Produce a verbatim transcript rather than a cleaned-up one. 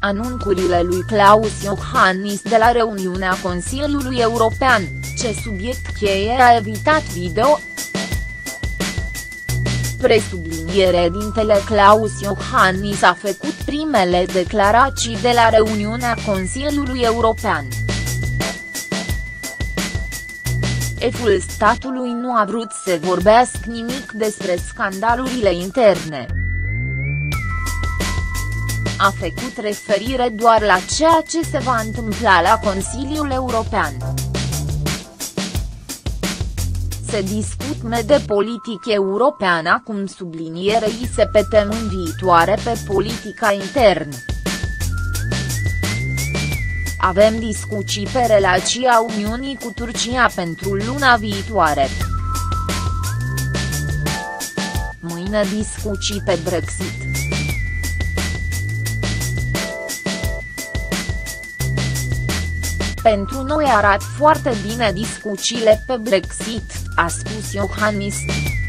Anuncurile lui Klaus Iohannis de la reuniunea Consiliului European, ce subiect cheie a evitat video? Presubliniere dintele Klaus Iohannis a făcut primele declarații de la reuniunea Consiliului European. Șeful statului nu a vrut să vorbească nimic despre scandalurile interne. A făcut referire doar la ceea ce se va întâmpla la Consiliul European. Se discută de politic european acum, sublinierei se pe teme viitoare pe politica internă. Avem discuții pe relația Uniunii cu Turcia pentru luna viitoare. Mâine discuții pe Brexit. Pentru noi arată foarte bine discuțiile pe Brexit, a spus Iohannis.